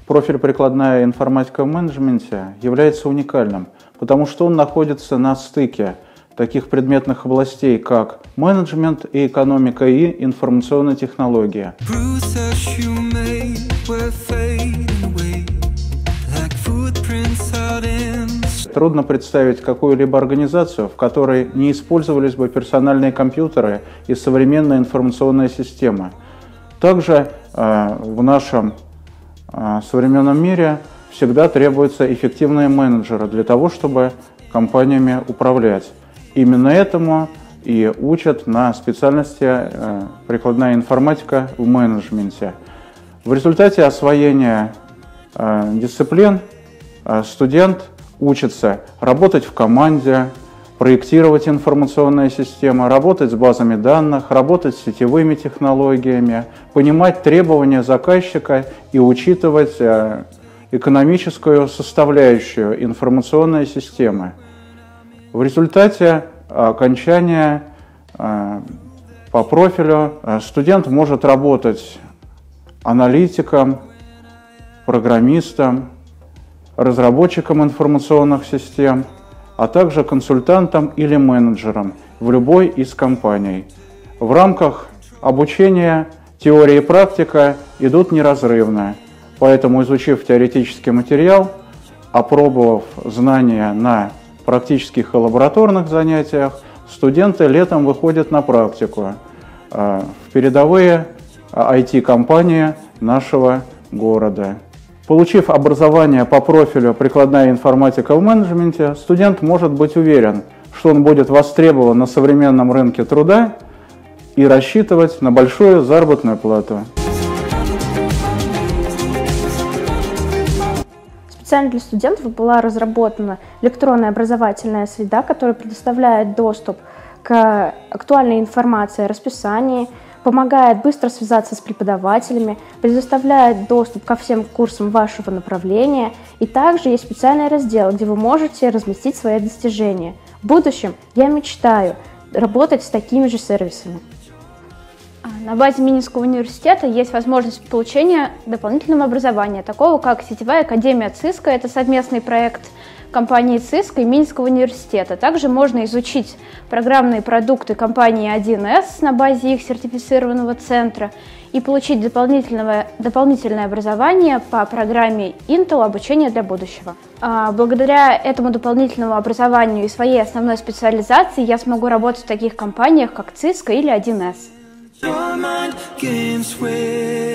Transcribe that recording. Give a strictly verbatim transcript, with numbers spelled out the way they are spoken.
Профиль «Прикладная информатика в менеджменте» является уникальным, потому что он находится на стыке таких предметных областей, как менеджмент и экономика и информационная технология. Трудно представить какую-либо организацию, в которой не использовались бы персональные компьютеры и современная информационная система. Также э, в нашем э, современном мире всегда требуются эффективные менеджеры для того, чтобы компаниями управлять. Именно этому и учат на специальности э, «Прикладная информатика в менеджменте». В результате освоения э, дисциплин э, студент учится работать в команде, проектировать информационные системы, работать с базами данных, работать с сетевыми технологиями, понимать требования заказчика и учитывать э, экономическую составляющую информационной системы. В результате окончания э, по профилю э, студент может работать аналитиком, программистом, разработчиком информационных систем, а также консультантом или менеджером в любой из компаний. В рамках обучения теория и практика идут неразрывно, поэтому, изучив теоретический материал, опробовав знания на практических и лабораторных занятиях, студенты летом выходят на практику в передовые ай ти-компании нашего города. Получив образование по профилю «Прикладная информатика в менеджменте», студент может быть уверен, что он будет востребован на современном рынке труда и рассчитывать на большую заработную плату. Специально для студентов была разработана электронная образовательная среда, которая предоставляет доступ к актуальной информации о расписании, помогает быстро связаться с преподавателями, предоставляет доступ ко всем курсам вашего направления, и также есть специальный раздел, где вы можете разместить свои достижения. В будущем я мечтаю работать с такими же сервисами. На базе Минского университета есть возможность получения дополнительного образования, такого как сетевая академия ЦИСКО, это совместный проект компании ЦИСКО и Минского университета. Также можно изучить программные продукты компании один эс на базе их сертифицированного центра и получить дополнительное, дополнительное образование по программе Intel «Обучение для будущего». Благодаря этому дополнительному образованию и своей основной специализации я смогу работать в таких компаниях, как ЦИСКО или один эс. Your mind games with